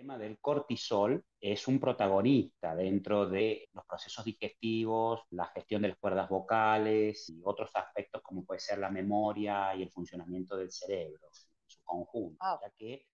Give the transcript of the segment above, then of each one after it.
tema del cortisol es un protagonista dentro de los procesos digestivos, la gestión de las cuerdas vocales y otros aspectos como puede ser la memoria y el funcionamiento del cerebro en su conjunto, Wow. ya que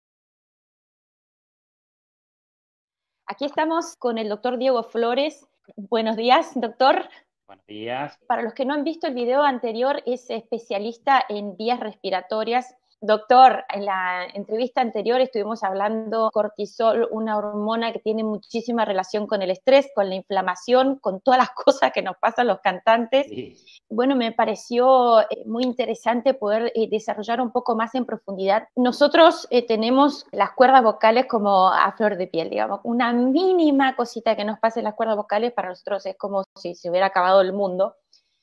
Aquí estamos con el doctor Diego Flores. Buenos días, doctor. buenos días. Para los que no han visto el video anterior, es especialista en vías respiratorias. Doctor, en la entrevista anterior estuvimos hablando de cortisol, una hormona que tiene muchísima relación con el estrés, con la inflamación, con todas las cosas que nos pasan los cantantes. Sí, Bueno, me pareció muy interesante poder desarrollar un poco más en profundidad. Nosotros tenemos las cuerdas vocales como a flor de piel, digamos. Una mínima cosita que nos pase en las cuerdas vocales para nosotros es como si se hubiera acabado el mundo.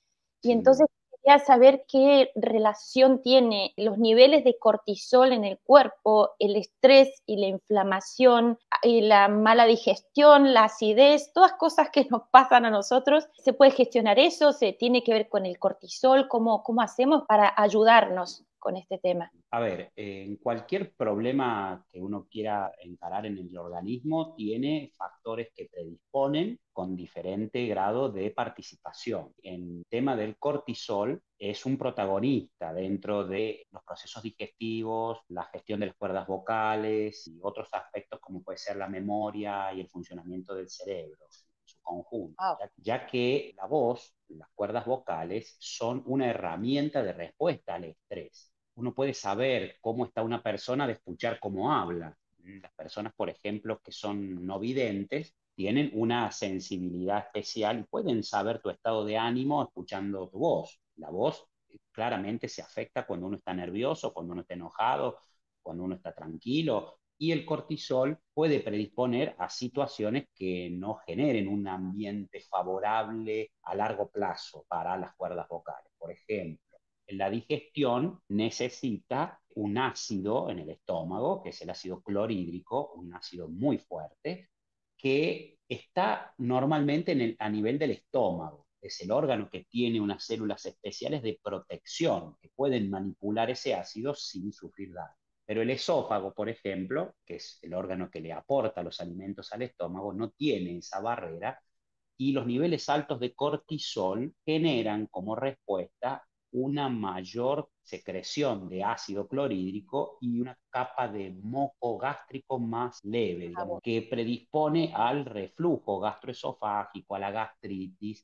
Y sin entonces duda. quería saber qué relación tiene los niveles de cortisol en el cuerpo, el estrés y la inflamación, y la mala digestión, la acidez, todas cosas que nos pasan a nosotros. ¿Se puede gestionar eso? ¿Se tiene que ver con el cortisol? ¿Cómo hacemos para ayudarnos con este tema? A ver, en cualquier problema que uno quiera encarar en el organismo, tiene factores que predisponen con diferente grado de participación. En el tema del cortisol, es un protagonista dentro de los procesos digestivos, la gestión de las cuerdas vocales y otros aspectos como puede ser la memoria y el funcionamiento del cerebro en su conjunto, Wow. ya que la voz, las cuerdas vocales, son una herramienta de respuesta al estrés. Uno puede saber cómo está una persona de escuchar cómo habla. Las personas, por ejemplo, que son no videntes, tienen una sensibilidad especial y pueden saber tu estado de ánimo escuchando tu voz. La voz claramente se afecta cuando uno está nervioso, cuando uno está enojado, cuando uno está tranquilo. Y el cortisol puede predisponer a situaciones que no generen un ambiente favorable a largo plazo para las cuerdas vocales. Por ejemplo, la digestión necesita un ácido en el estómago, que es el ácido clorhídrico, un ácido muy fuerte, que está normalmente a nivel del estómago. Es el órgano que tiene unas células especiales de protección que pueden manipular ese ácido sin sufrir daño. Pero el esófago, por ejemplo, que es el órgano que le aporta los alimentos al estómago, no tiene esa barrera y los niveles altos de cortisol generan como respuesta una mayor secreción de ácido clorhídrico y una capa de moco gástrico más leve, digamos, que predispone al reflujo gastroesofágico, a la gastritis,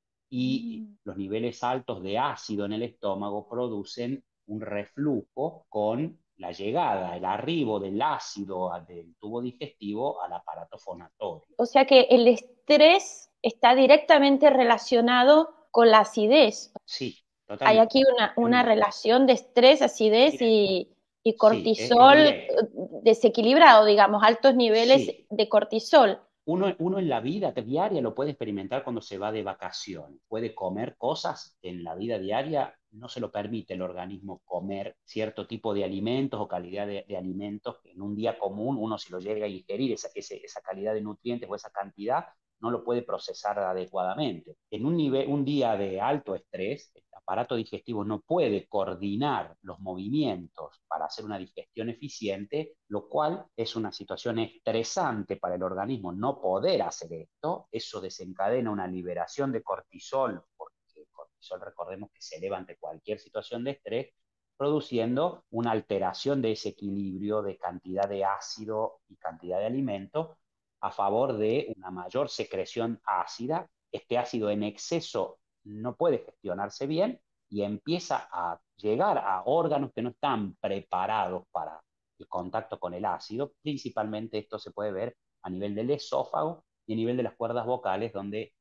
y Mm. los niveles altos de ácido en el estómago producen un reflujo con la llegada, el arribo del ácido del tubo digestivo al aparato fonatorio. O sea que el estrés está directamente relacionado con la acidez. Sí, Hay totalmente, aquí una totalmente. relación de estrés, acidez Directa. y Sí, es cortisol directa. desequilibrado, digamos, altos niveles Sí, de cortisol. uno en la vida diaria lo puede experimentar cuando se va de vacaciones. Puede comer cosas que en la vida diaria no se lo permite el organismo comer cierto tipo de alimentos o calidad de alimentos que en un día común uno si lo llega a ingerir, esa calidad de nutrientes o esa cantidad, no lo puede procesar adecuadamente. En un día de alto estrés, el aparato digestivo no puede coordinar los movimientos para hacer una digestión eficiente, lo cual es una situación estresante para el organismo no poder hacer esto. Eso desencadena una liberación de cortisol, porque el cortisol, recordemos que se eleva ante cualquier situación de estrés, produciendo una alteración de ese equilibrio de cantidad de ácido y cantidad de alimento a favor de una mayor secreción ácida. Este ácido en exceso no puede gestionarse bien y empieza a llegar a órganos que no están preparados para el contacto con el ácido. Principalmente esto se puede ver a nivel del esófago y a nivel de las cuerdas vocales, donde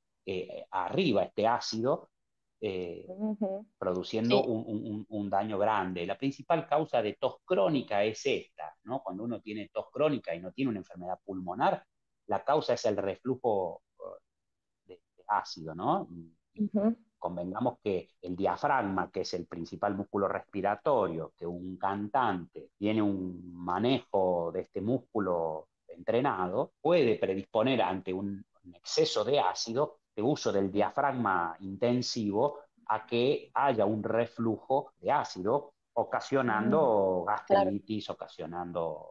arriba este ácido, Ujú. produciendo Sí. un daño grande. La principal causa de tos crónica es esta, ¿no? Cuando uno tiene tos crónica y no tiene una enfermedad pulmonar, la causa es el reflujo de ácido, ¿no? Ujú. Convengamos que el diafragma, que es el principal músculo respiratorio, que un cantante tiene un manejo de este músculo entrenado, puede predisponer ante un exceso de ácido, de uso del diafragma intensivo, a que haya un reflujo de ácido, Mm, ocasionando claro. gastritis, ocasionando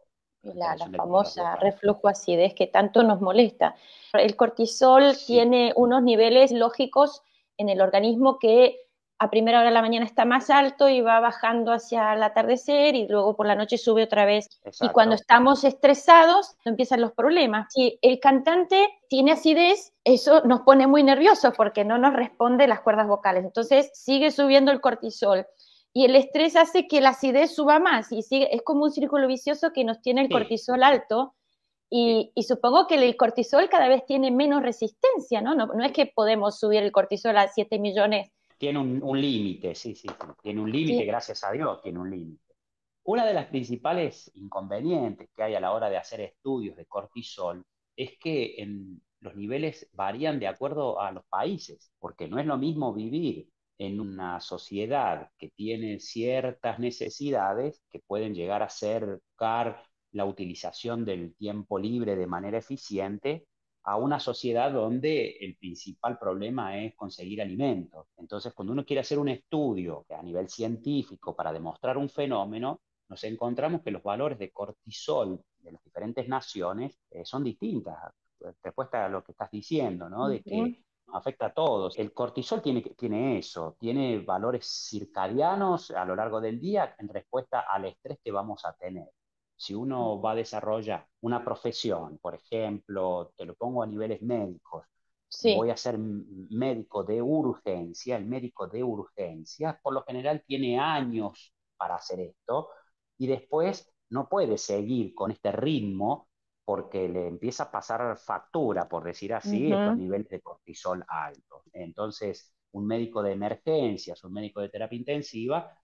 Y la alteración del cuerdas famosa vocales. reflujo acidez que tanto nos molesta. El cortisol Sí, tiene unos niveles lógicos en el organismo que a primera hora de la mañana está más alto y va bajando hacia el atardecer y luego por la noche sube otra vez. Y cuando exacto. estamos estresados empiezan los problemas. Si el cantante tiene acidez, eso nos pone muy nerviosos porque no nos responde las cuerdas vocales. Entonces sigue subiendo el cortisol y el estrés hace que la acidez suba más y sigue, es como un círculo vicioso que nos tiene el Sí, cortisol alto sí. y supongo que el cortisol cada vez tiene menos resistencia, ¿no? ¿no? No es que podemos subir el cortisol a 7 millones. Tiene un límite, sí, sí, sí. Tiene un límite, Sí. gracias a Dios, tiene un límite. Una de las principales inconvenientes que hay a la hora de hacer estudios de cortisol es que los niveles varían de acuerdo a los países, porque no es lo mismo vivir en una sociedad que tiene ciertas necesidades que pueden llegar a ser buscar la utilización del tiempo libre de manera eficiente a una sociedad donde el principal problema es conseguir alimentos. Entonces, cuando uno quiere hacer un estudio a nivel científico para demostrar un fenómeno, nos encontramos que los valores de cortisol de las diferentes naciones son distintas. Respuesta a lo que estás diciendo, ¿no? De Ujú, que afecta a todos. El cortisol tiene eso, tiene valores circadianos a lo largo del día en respuesta al estrés que vamos a tener. Si uno ujú. va a desarrollar una profesión, por ejemplo, te lo pongo a niveles médicos, Sí. voy a ser médico de urgencia, el médico de urgencia por lo general tiene años para hacer esto y después no puede seguir con este ritmo porque le empieza a pasar factura, por decir así, estos Ujú, niveles de cortisol altos. Entonces, un médico de emergencias, un médico de terapia intensiva,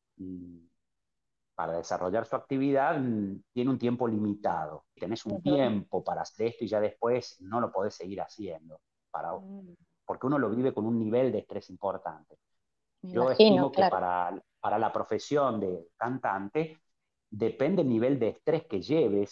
para desarrollar su actividad tiene un tiempo limitado. Tenés un ujú. tiempo para hacer esto y ya después no lo podés seguir haciendo, Mm, porque uno lo vive con un nivel de estrés importante. me Yo imagino, estimo que claro. para la profesión de cantante depende el nivel de estrés que lleve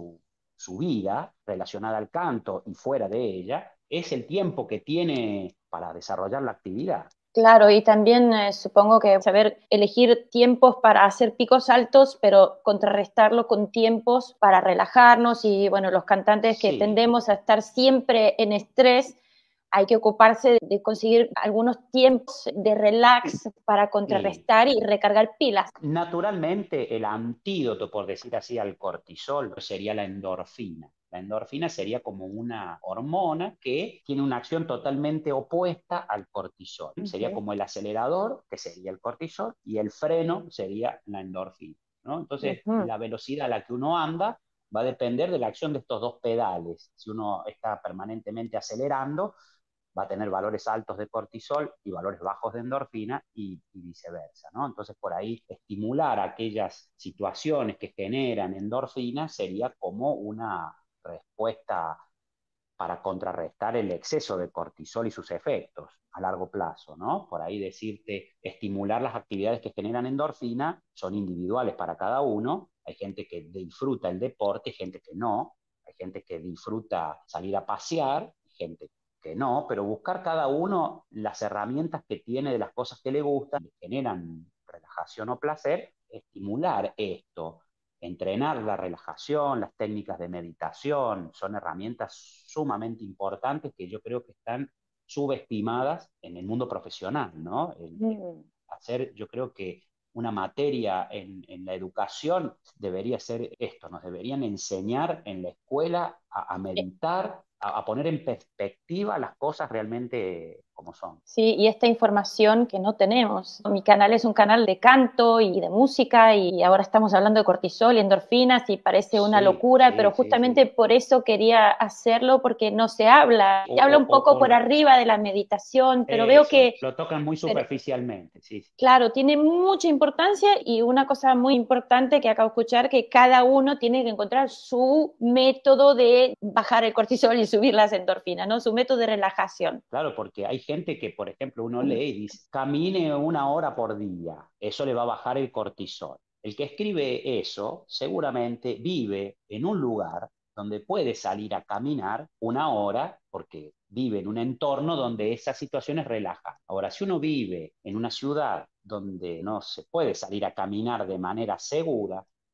su vida relacionada al canto y fuera de ella, es el tiempo que tiene para desarrollar la actividad. Claro, y también supongo que saber elegir tiempos para hacer picos altos, pero contrarrestarlo con tiempos para relajarnos. Y bueno, los cantantes que Sí, tendemos a estar siempre en estrés, hay que ocuparse de conseguir algunos tiempos de relax para sí. contrarrestar y recargar pilas. Naturalmente, el antídoto, por decir así, al cortisol sería la endorfina. La endorfina sería como una hormona que tiene una acción totalmente opuesta al cortisol. Sería Ujú, como el acelerador, que sería el cortisol, y el freno sería la endorfina, ¿no? Entonces, ujú, la velocidad a la que uno anda va a depender de la acción de estos dos pedales. Si uno está permanentemente acelerando, va a tener valores altos de cortisol y valores bajos de endorfina y viceversa, ¿no? Entonces, por ahí, estimular aquellas situaciones que generan endorfina sería como una respuesta para contrarrestar el exceso de cortisol y sus efectos a largo plazo, ¿no? Por ahí decirte, estimular las actividades que generan endorfina son individuales para cada uno. Hay gente que disfruta el deporte, hay gente que no. Hay gente que disfruta salir a pasear, hay gente que no, pero buscar cada uno las herramientas que tiene de las cosas que le gustan, que generan relajación o placer, estimular esto, entrenar la relajación, las técnicas de meditación, son herramientas sumamente importantes que yo creo que están subestimadas en el mundo profesional, ¿no? mm. Hacer, yo creo que una materia la educación debería ser esto, nos deberían enseñar en la escuela a meditar, a poner en perspectiva las cosas realmente como son. Sí, y esta información que no tenemos. Mi canal es un canal de canto y de música y ahora estamos hablando de cortisol y endorfinas y parece una Sí, locura, pero sí, sí, justamente sí. por eso quería hacerlo porque no se habla. O, Se habla o, un o, poco o por arriba de la meditación, pero veo eso, que lo tocan muy superficialmente, sí, sí. claro, tiene mucha importancia y una cosa muy importante que acabo de escuchar, que cada uno tiene que encontrar su método de bajar el cortisol y subir las endorfinas, ¿no? Su método de relajación. Claro, porque hay gente que, por ejemplo, uno lee y dice, camine 1 hora por día, eso le va a bajar el cortisol. El que escribe eso seguramente vive en un lugar donde puede salir a caminar 1 hora porque vive en un entorno donde esas situaciones relajan. Ahora, si uno vive en una ciudad donde no se puede salir a caminar de manera segura,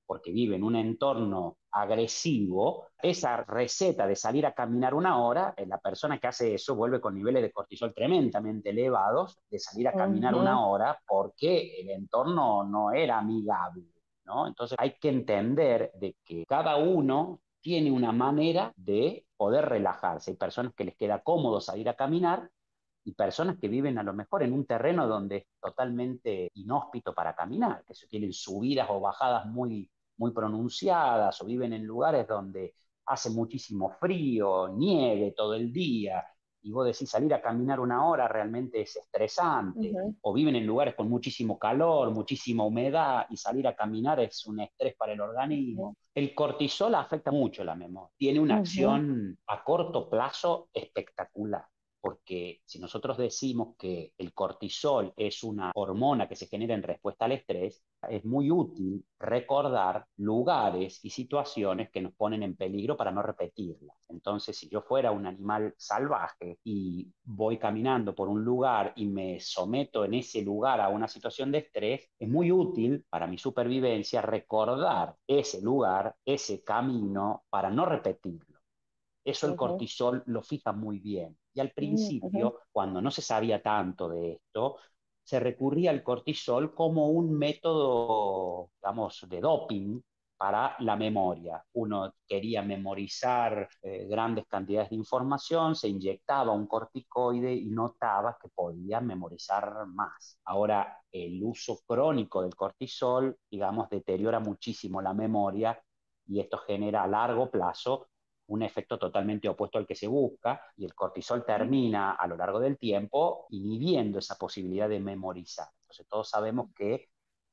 porque vive en un entorno agresivo, esa receta de salir a caminar una hora, la persona que hace eso vuelve con niveles de cortisol tremendamente elevados de salir a caminar Ujú, una hora porque el entorno no era amigable, ¿no? Entonces hay que entender de que cada uno tiene una manera de poder relajarse. Hay personas que les queda cómodo salir a caminar y personas que viven a lo mejor en un terreno donde es totalmente inhóspito para caminar, que tienen subidas o bajadas muy pronunciadas o viven en lugares donde hace muchísimo frío, nieve todo el día, y vos decís salir a caminar una hora realmente es estresante, ujú, o viven en lugares con muchísimo calor, muchísima humedad, y salir a caminar es un estrés para el organismo. El cortisol afecta mucho la memoria, tiene una ujú, acción a corto plazo espectacular, porque si nosotros decimos que el cortisol es una hormona que se genera en respuesta al estrés, es muy útil recordar lugares y situaciones que nos ponen en peligro para no repetirlas. Entonces, si yo fuera un animal salvaje y voy caminando por un lugar y me someto en ese lugar a una situación de estrés, es muy útil para mi supervivencia recordar ese lugar, ese camino, para no repetirlo. Eso el ujú, cortisol lo fija muy bien. Y al ujú, ujú. principio, cuando no se sabía tanto de esto, se recurría al cortisol como un método, digamos, de doping para la memoria. Uno quería memorizar grandes cantidades de información, se inyectaba un corticoide y notaba que podía memorizar más. Ahora, el uso crónico del cortisol, digamos, deteriora muchísimo la memoria y esto genera a largo plazo un efecto totalmente opuesto al que se busca, y el cortisol termina a lo largo del tiempo inhibiendo esa posibilidad de memorizar. Entonces todos sabemos que,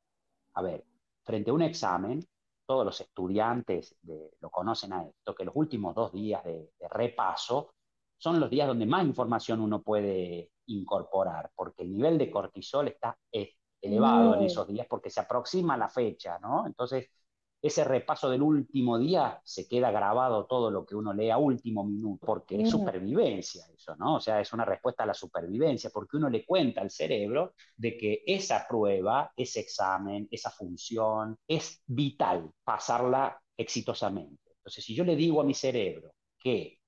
a ver, frente a un examen, todos los estudiantes lo conocen a esto, que los últimos 2 días de repaso son los días donde más información uno puede incorporar, porque el nivel de cortisol está elevado en Mm, esos días porque se aproxima la fecha, ¿no? Entonces, ese repaso del último día se queda grabado todo lo que uno lee a último minuto, porque es mm, supervivencia eso, ¿no? O sea, es una respuesta a la supervivencia, porque uno le cuenta al cerebro de que esa prueba, ese examen, esa función es vital pasarla exitosamente. Entonces, si yo le digo a mi cerebro que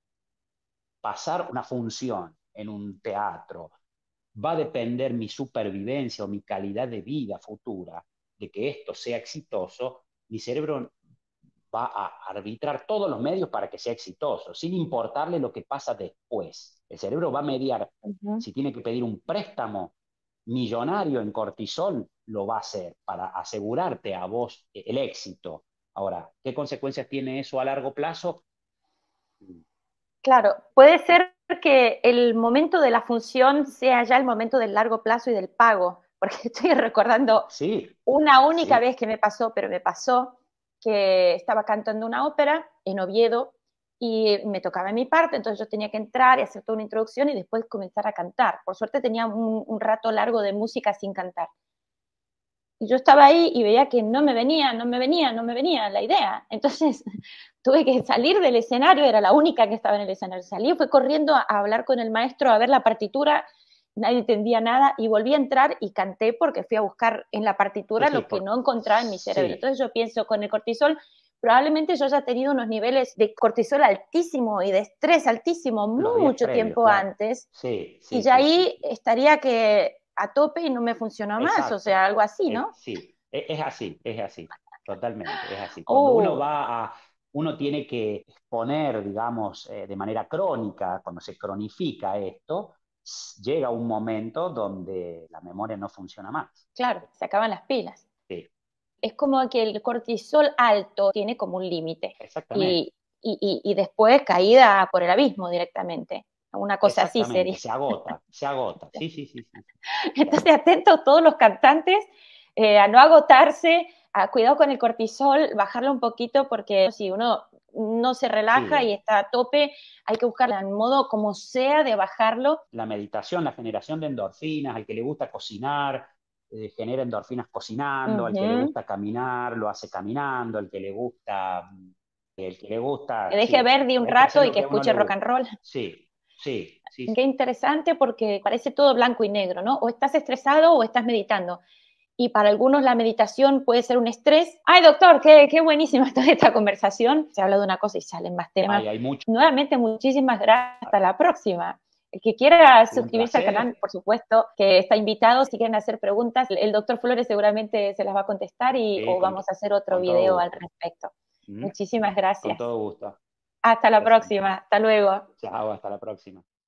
pasar una función en un teatro va a depender mi supervivencia o mi calidad de vida futura, de que esto sea exitoso, mi cerebro va a arbitrar todos los medios para que sea exitoso, sin importarle lo que pasa después. El cerebro va a mediar, ujú. si tiene que pedir un préstamo millonario en cortisol, lo va a hacer para asegurarte a vos el éxito. Ahora, ¿qué consecuencias tiene eso a largo plazo? Claro, puede ser que el momento de la función sea ya el momento del largo plazo y del pago, porque estoy recordando Sí, una única sí, vez que me pasó, pero me pasó que estaba cantando una ópera en Oviedo y me tocaba mi parte, entonces yo tenía que entrar y hacer toda una introducción y después comenzar a cantar. Por suerte tenía un rato largo de música sin cantar. Y yo estaba ahí y veía que no me venía, no me venía, no me venía la idea. Entonces tuve que salir del escenario, era la única que estaba en el escenario. Salí, fui corriendo a hablar con el maestro, a ver la partitura, nadie entendía nada y volví a entrar y canté porque fui a buscar en la sí, partitura sí, lo que no encontraba en mi cerebro. sí, Entonces yo pienso, con el cortisol, probablemente yo haya tenido unos niveles de cortisol altísimo y de estrés altísimo los días mucho previos, tiempo claro. antes Sí, y sí, ya sí, sí, ahí sí. estaría que a tope y no me funcionó más, o sea, Exacto. algo así, ¿no? Sí, es así, totalmente, es así. Cuando Oh, uno tiene que exponer, digamos, de manera crónica, cuando se cronifica esto, llega un momento donde la memoria no funciona más. claro, se acaban las pilas. Sí, Es como que el cortisol alto tiene como un límite exactamente, y después caída por el abismo directamente. Una cosa así exactamente, sería. se agota, sí, sí, sí, sí, se Entonces, agota. atentos todos los cantantes a no agotarse, a cuidado con el cortisol, bajarlo un poquito porque si uno no se Sí, relaja y está a tope, hay que buscar el modo como sea de bajarlo. la meditación, la generación de endorfinas, al que le gusta cocinar, genera endorfinas cocinando, al que le Ujú. gusta caminar, lo hace caminando, el que le Que gusta, deje sí, Verdi un pero hay que hacer rato y lo que que a uno escuche le rock and gusta. roll. Sí, sí, sí, Qué sí. interesante porque parece todo blanco y negro, ¿no? O estás estresado o estás meditando. y para algunos la meditación puede ser un estrés. Ay, doctor, qué buenísima toda esta conversación. Se habla de una cosa y salen más temas. Hay mucho. Nuevamente, muchísimas gracias. Hasta la próxima. El que quiera Un suscribirse al placer. canal, por supuesto, que está invitado. Si quieren hacer preguntas, el doctor Flores seguramente se las va a contestar Sí, o vamos a hacer otro con todo video al gusto. respecto. ¿Mm? Muchísimas Con gracias. todo gusto. Hasta la Gracias. próxima. Hasta luego. Chao, hasta la próxima.